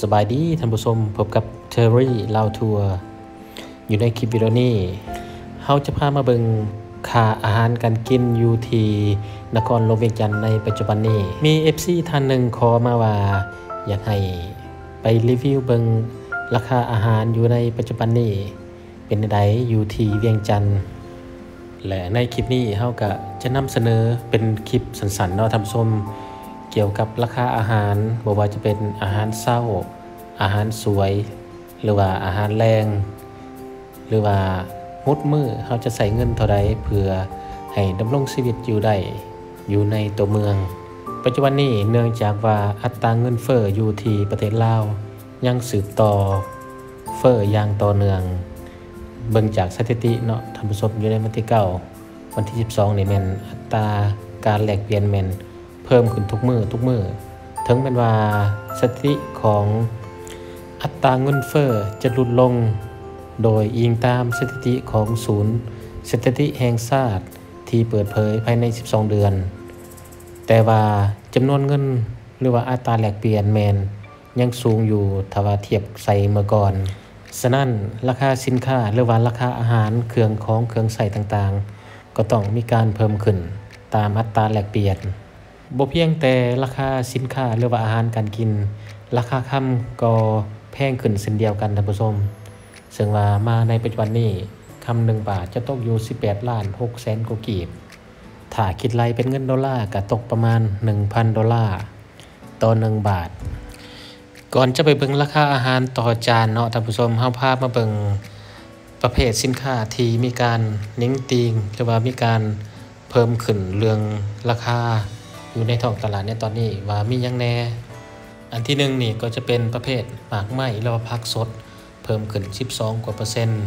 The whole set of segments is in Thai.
สบายดีท่านผู้ชมพบกับเทอรี่ลาวทัวร์อยู่ในคลิปวิดีโอนี้เฮาจะพามาเบิ่งค่าอาหารการกินอยู่ที่นครหลวงเวียงจันทร์ในปัจจุบันนี้มี FC ท่านหนึ่งขอมาว่าอยากให้ไปรีวิวเบิ่งราคาอาหารอยู่ในปัจจุบันนี้เป็นใดอยู่ที่เวียงจันทร์และในคลิปนี้เฮาก็จะนำเสนอเป็นคลิปสั้นๆเนาะท่านผู้ชมเกี่ยวกับราคาอาหารบ่ว่าจะเป็นอาหารเช้าอาหารสวยหรือว่าอาหารแรงหรือว่ามุดมือเขาจะใส่เงินเท่าใดเพื่อให้ดำรงชีวิตอยู่ได้อยู่ในตัวเมืองปัจจุบันนี้เนื่องจากว่าอัตราเงินเฟ้ออยู่ที่ประเทศลาวยังสืบต่อเฟ้ออย่างต่อเนื่องเบิ่งจากสถิติเนาะท่านผู้ชมอยู่ในวันที่9วันที่12นี่แม่นอัตราการแลกเปลี่ยนแม่นเพิ่มขึ้นทุกมื้อถึงแม้ว่าสถิติของอัตราเงินเฟ้อจะลดลงโดยอิงตามสถิติของศูนย์สถิติแห่งชาติที่เปิดเผยภายใน12เดือนแต่ว่าจำนวนเงินหรือว่าอัตราแลกเปลี่ยนแมนยังสูงอยู่ถ้าว่าเทียบใส่เมื่อก่อนฉะนั้นราคาสินค้าหรือว่าราคาอาหารเครื่องของเครื่องใช้ต่างๆก็ต้องมีการเพิ่มขึ้นตามอัตราแลกเปลี่ยนบ่เพียงแต่ราคาสินค้าหรือว่าอาหารการกินราคาค่ำก็แพงขึ้นเช่นเดียวกันท่านผู้ชมซึ่งว่ามาในปัจจุบันนี้คำ1บาทจะตกอยู่18ล้าน6แสนกว่ากีบถ้าคิดไล่เป็นเงินดอลลาร์ก็ตกประมาณ 1,000 ดอลลาร์ต่อ1บาทก่อนจะไปเบิ่งราคาอาหารต่อจานเนาะท่านผู้ชมเฮาพามาเบิ่งประเภทสินค้าที่มีการนิ่งติงหรือว่ามีการเพิ่มขึ้นเรื่องราคาอยู่ในท้องตลาดในตอนนี้ว่ามีหยังแน่อันที่1นี่ก็จะเป็นประเภทหมากไม้หรือว่าผักสดเพิ่มขึ้น12กว่า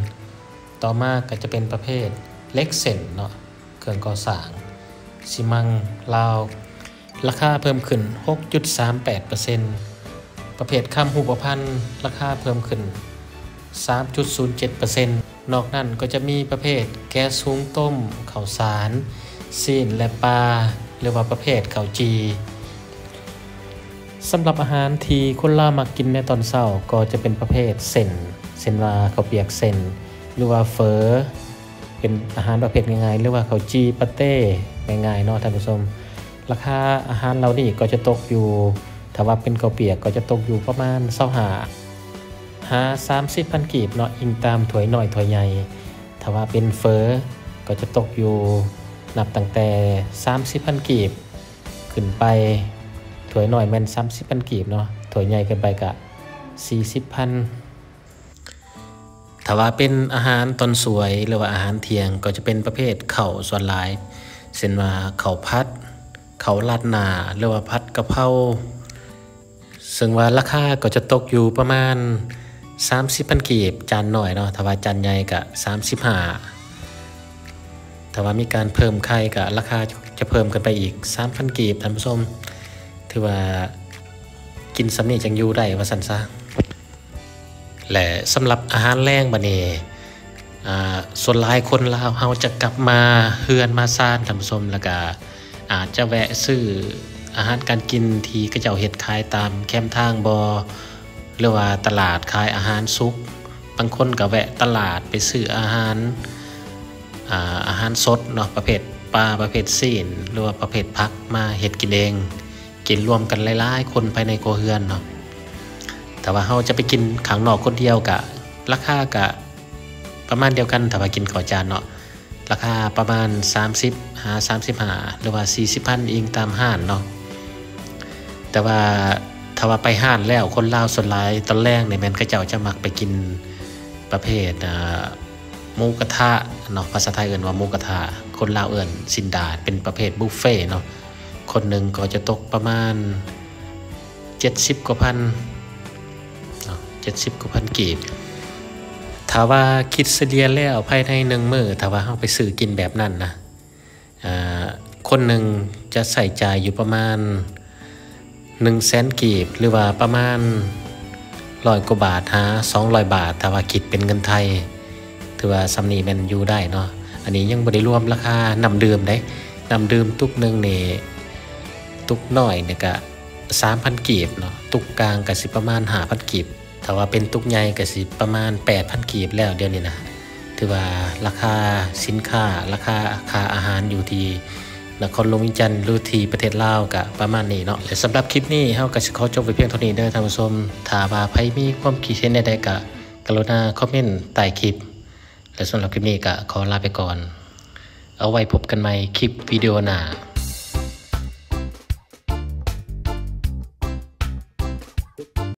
%ต่อมาก็จะเป็นประเภทเหล็กเส้นเนาะเครื่องก่อสร้างซีมังลาวราคาเพิ่มขึ้น 6.38% ประเภทคำหูปพรรณราคาเพิ่มขึ้น 3.07% นอกนั้นก็จะมีประเภทแก๊สหุงต้มข้าวสารซีนและปลาหรือว่าประเภทข้าวจีสำหรับอาหารที่คนลาวมักกินในตอนเช้าก็จะเป็นประเภทเส้นว่าข้าวเปียกเส้นหรือว่าเฟอเป็นอาหารประเภทง่ายๆหรือว่าข้าวจีปาเต้ง่ายๆเนาะท่านผู้ชมราคาอาหารเหล่านี้ก็จะตกอยู่ถ้าว่าเป็นข้าวเปียกก็จะตกอยู่ประมาณ30,000 กีบเนาะอิงตามถ้วยน้อยถ้วยใหญ่ถ้าว่าเป็นเฟอก็จะตกอยู่นับตั้งแต่ 30,000 กีบขึ้นไปถ้วยน้อยแม่น 30,000 กีบเนาะถ้วยใหญ่ขึ้นไปก็ 40,000 ถ้าว่าเป็นอาหารตอนสวยหรือว่าอาหารเที่ยงก็จะเป็นประเภทข้าวส่วนหลายเช่นว่าข้าวผัดข้าวราดหน้าหรือว่าผัดกะเพราซึ่งว่าราคาก็จะตกอยู่ประมาณ 30,000 กีบจานน้อยเนาะถ้าว่าจานใหญ่ก็35ถ้าว่ามีการเพิ่มไข่ก็ราคาจะเพิ่มขึ้นไปอีก 3,000 กีบท่านผู้ชมถือว่ากินสำนี้จังอยู่ได้ว่าซั่นซะและสำหรับอาหารแรงบัดนี้ส่วนหลายคนลาวเฮาจะกลับมาเฮือนมาซ่านท่านผู้ชมแล้วก็อาจจะแวะซื้ออาหารการกินที่เขาเจ้าเฮ็ดขายตามแคมทางบ่หรือว่าตลาดขายอาหารสุกบางคนก็แวะตลาดไปซื้ออาหารสดเนาะประเภทปลาประเภทซีนหรือว่าประเภทผักมาเฮ็ดกินเองกินรวมกันหลายๆคนภายในครัวเรือนเนาะแต่ว่าเราจะไปกินข้างนอกคนเดียวกะราคากะประมาณเดียวกันถ้าว่ากินข้าวจานเนาะราคาประมาณ35หรือว่า40,000อิงตามห้านเนาะแต่ว่าถ้าว่าไปห้านแล้วคนลาวส่วนหลายตอนแรกเนี่ยแม่นเขาเจ้าจะมักไปกินประเภทหมูกระทะเนาะภาษาไทยเอิ้นว่าหมูกระทะคนลาวเอิ้นสินดาดเป็นประเภทบุฟเฟ่เนาะคนหนึ่งก็จะตกประมาณ70 กว่าพัน70 กว่าพันกีบถ้าว่าคิดเฉลี่ยแล้วภายใน1มื้อถ้าว่าเฮาไปซื้อกินแบบนั้นนะคนหนึ่งจะใส่จ่ายอยู่ประมาณ100,000 กีบหรือว่าประมาณ100 กว่าบาท200 บาทถ้าว่าคิดเป็นเงินไทยถือว่าสำนี้มันอยู่ได้เนาะอันนี้ยังบ่ได้รวมราคาน้ำดื่มได้น้ำดื่มตุกนึงนี่ตุกน้อยเนี่ยก็ 3,000 กีบเนาะตุกกลางก็สิประมาณ 5,000 กีบถ้าว่าเป็นตุกใหญ่ก็สิประมาณ 8,000 กีบแล้วเดี๋ยวนี้นะถือว่าราคาสินค้าราคาค่าอาหารอยู่ที่นครหลวงเวียงจันทน์หรือที่ประเทศลาวก็ประมาณนี้เนาะและสำหรับคลิปนี้เฮาก็สิขอจบไว้เพียงเท่านี้เด้อท่านผู้ชมถ้าว่าใครมีความคิดเห็นใดๆก็กรุณาคอมเมนต์ใต้คลิปและสำหรับคลิปนี้ก็ขอลาไปก่อนเอาไว้พบกันใหม่คลิปวิดีโอหน้า